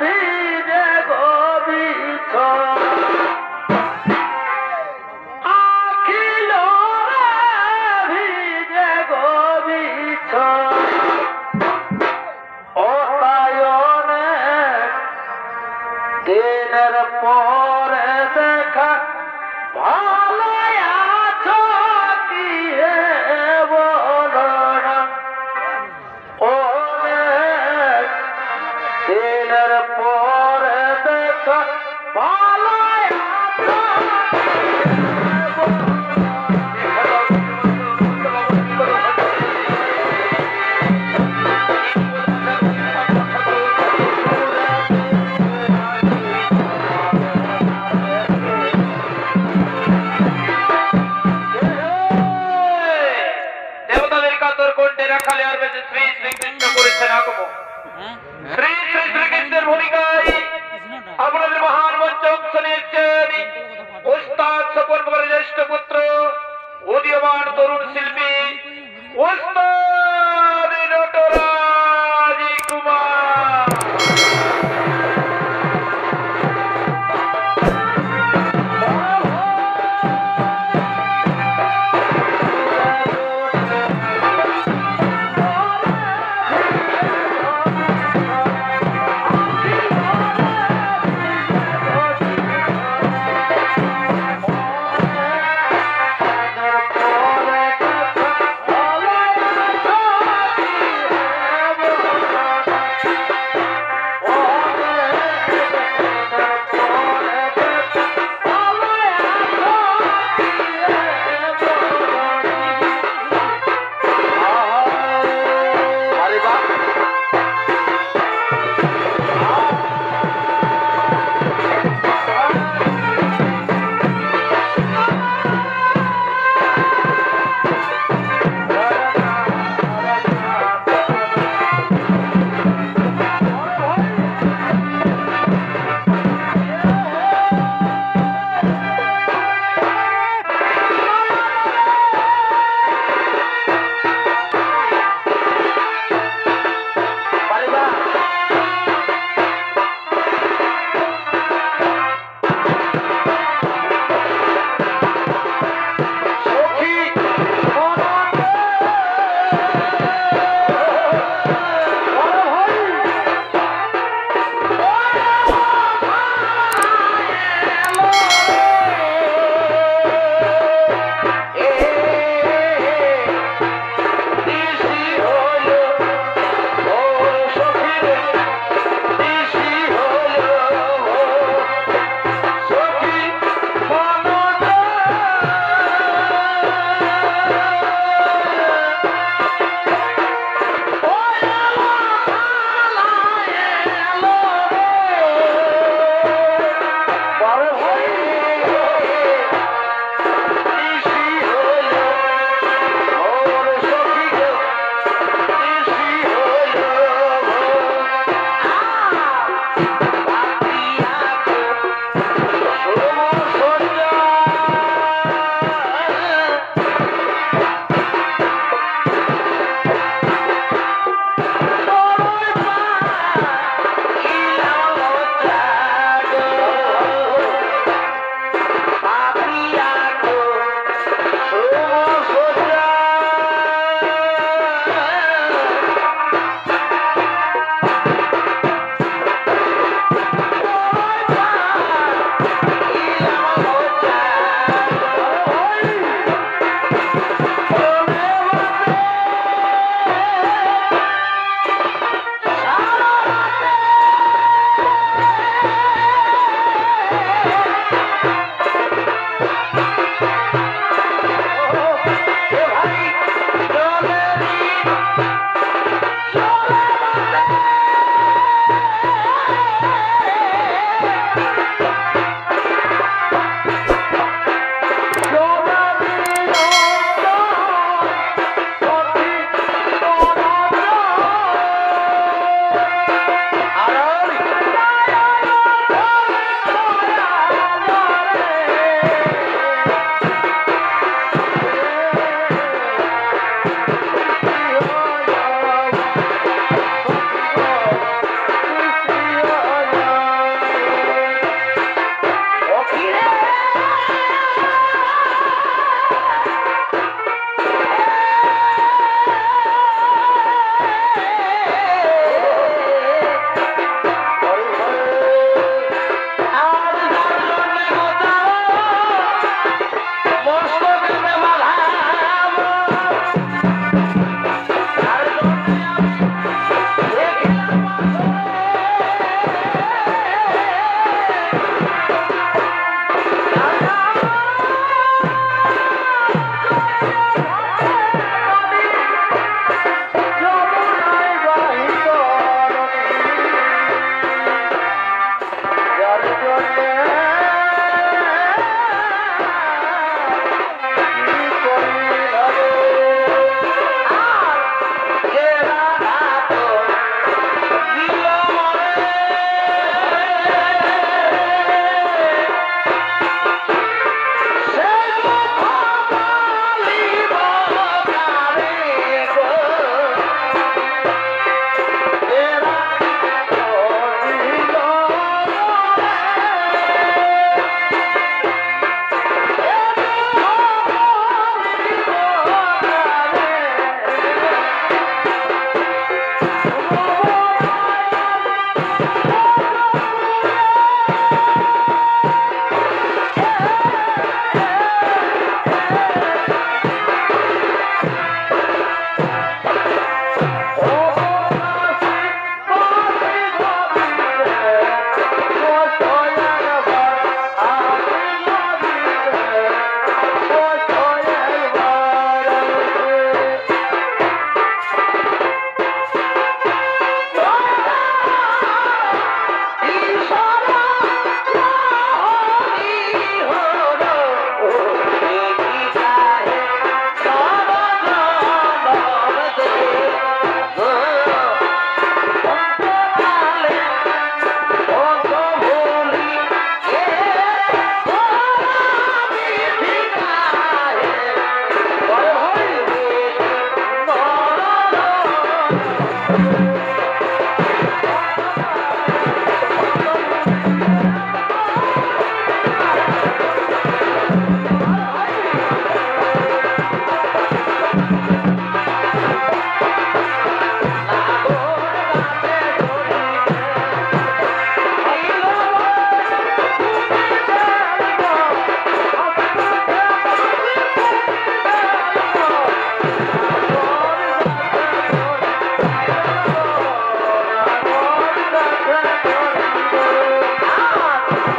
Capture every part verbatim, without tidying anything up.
ভিজে গো বিছানা আখিল রে ভিজে গো বিছানা ও তায়নে দিনের পরে দেখা ভালো আছো কি হে বলো না অনেক দিনের পরে দেখা ভালো আছো রাখালে আর বেঁচে শ্রী শ্রীকৃষ্ণ করেছেন আগমন শ্রী শ্রী শ্রীকৃষ্ণের ভূমিকায় আপনাদের মহান মঞ্চ অংশ নিয়েছেন ওস্তাদ স্বপন কুমারের জ্যেষ্ঠ পুত্র উদীয়মান তরুণ শিল্পী ওস্তাদ নটরাজ কুমার।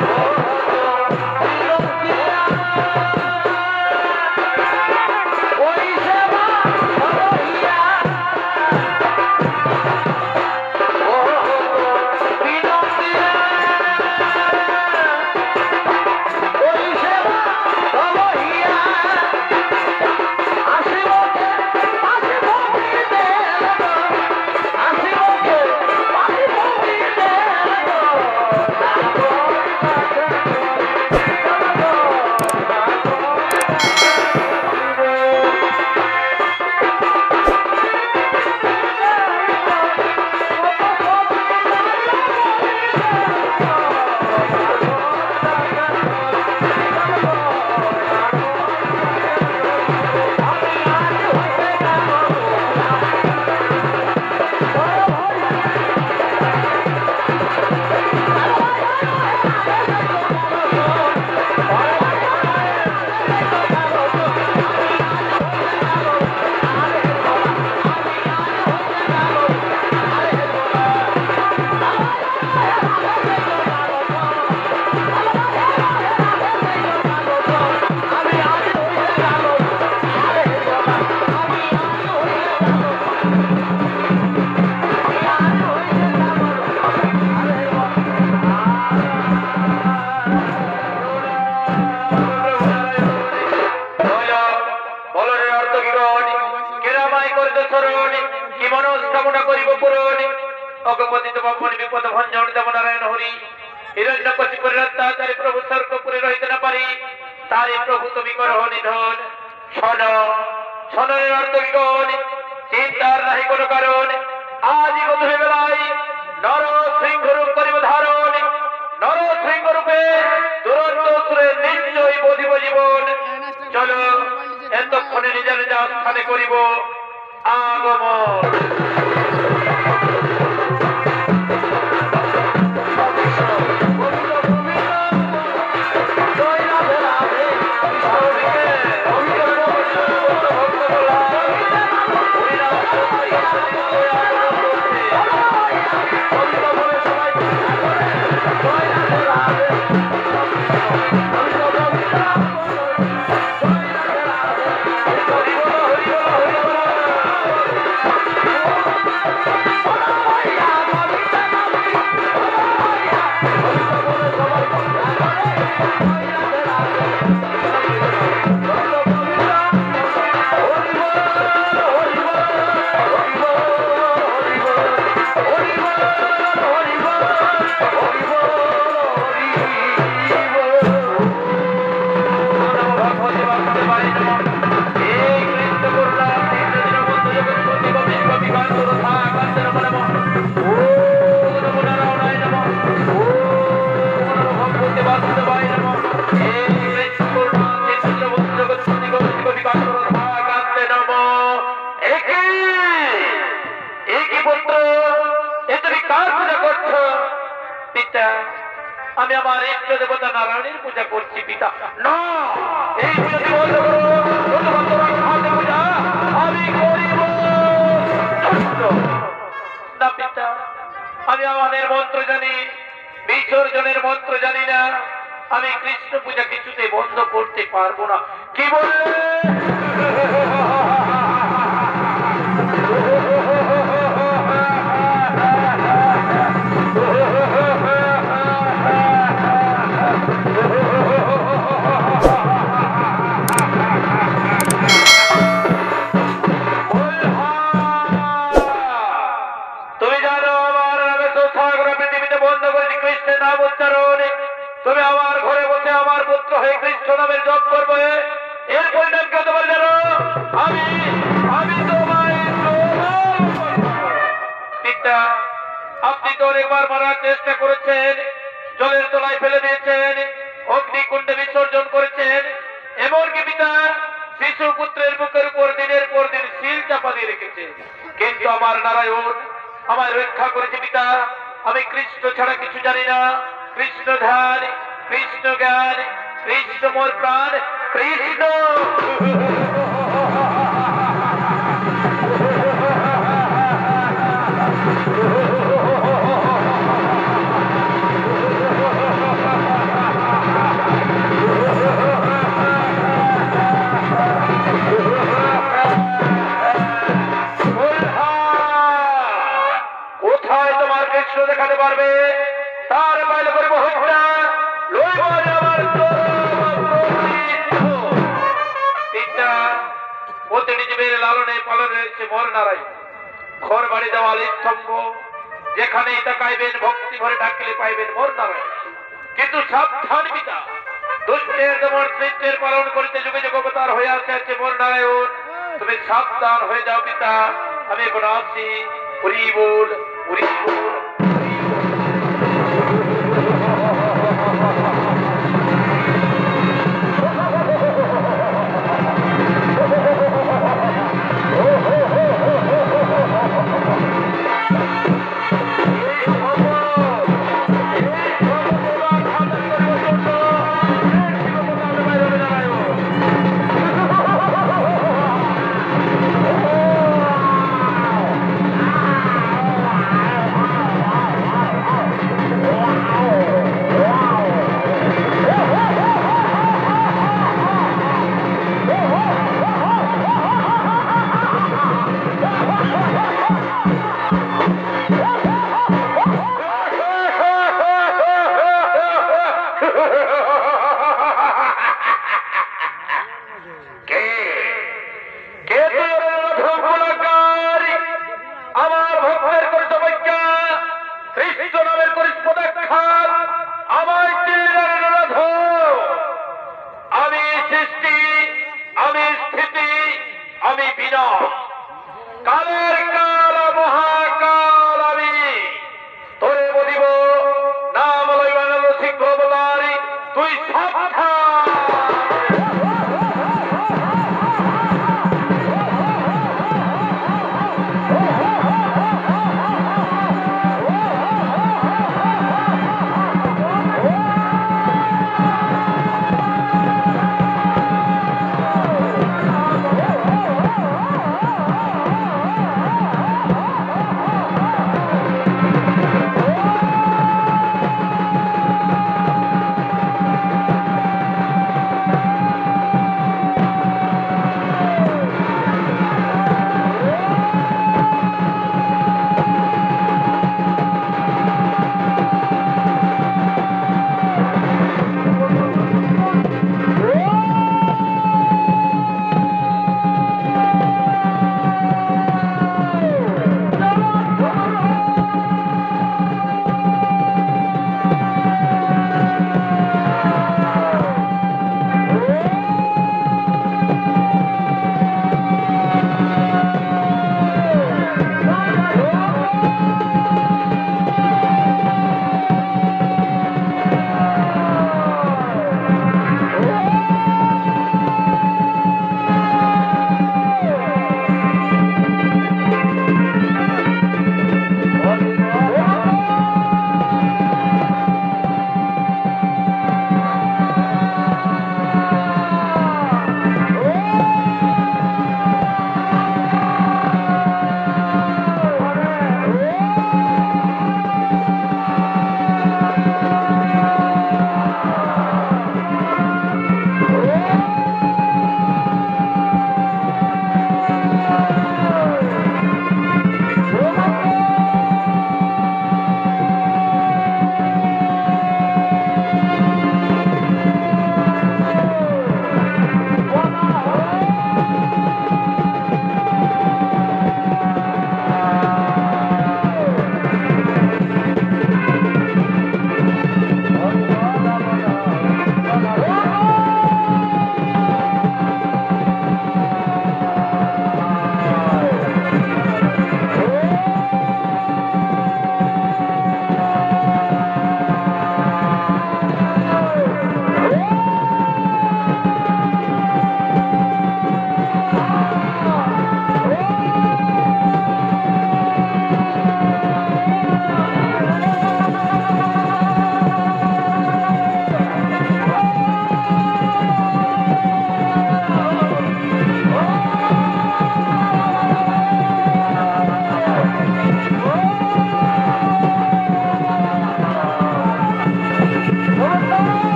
অগপতিত বাপন বিপদ ভঞ্জন দেবনারায়ণ হরি হিরণ্যকশিপুর রত্নাচারী প্রভু স্বর্গপুরে রহিতে না পারি তারি প্রভু তুমি করহ নিধন শোন শোনের অর্থ কি গণ চিন্তার নাহি কোনো কারণ আজ গধূলি বেলায় নর সিংহ রূপ করিব ধারণ নর সিংহ রূপে দুরন্ত সুরে নিশ্চয় বধিব জীবন চলো এতক্ষণে নিজের নিজের স্থানে করিব আগমন। আমি আমার ইষ্ট দেবতা নারায়ণের পূজা করছি পিতা। না, এই পূজা আমি করিব না পিতা। আমি আমাদের মন্ত্র জানি, বিসর্জনের মন্ত্র জানি না। আমি কৃষ্ণ পূজা কিছুতে বন্ধ করতে পারবো না। কি বললে? তুমি আমার ঘরে বসে আমার পুত্র হয়ে কৃষ্ণ নামের জপ করবে, এর পরিণাম কি হতে পারে জানো? আমি আমি তোমায় পিতা, আপনি তো অনেকবার মারার চেষ্টা করেছেন, জলের তলায় ফেলে দিয়েছেন, অগ্নিকুণ্ডে বিসর্জন করেছেন, এমনকি পিতা শিশু পুত্রের মুখের উপর দিনের পর দিন শিল চাপা দিয়ে রেখেছে, কিন্তু আমার নারায়ণ আমায় রক্ষা করেছে পিতা। আমি কৃষ্ণ ছাড়া কিছু জানি না। কৃষ্ণ ধ্যান, কৃষ্ণ জ্ঞান, কৃষ্ণ মোর প্রাণ, কৃষ্ণ। রয়েছে মোর নারায়ণ। ঘর বাড়ি দেওয়াল স্তম্ভ, যেখানেই তাকাইবেন ভক্তি ভরে ডাকলে পাইবেন মোর নারায়ণ। কিন্তু সাবধান পিতা, দুষ্টের দমন সৃষ্টের পালন করিতে যুগে যুগ অবতার হয়ে আছে আছে মোর নারায়ণ। তুমি সাবধান হয়ে যাও পিতা, আমি এখন আসি। হরি বল, হরি বল। কালের কাল মহাকাল আমি তোরে বলিব, নাম লইবান সিংহ বলারি তুই সাবধান।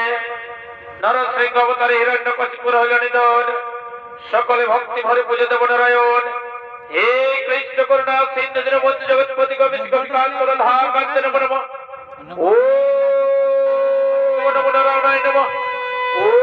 নরসিংহ অবতারে হিরণ্যকশিপুর হইল নিধন। সকলে ভক্তি ভরে পুজো দেব নারায়ণ। হে কৃষ্ণ করুণা সিন্ধু দীনবন্ধু জগৎপতি গোবিন্দ গোপিকান্ত রাধা কান্ত নমঃ। ও নমো নারায়ণায় নমঃ। ও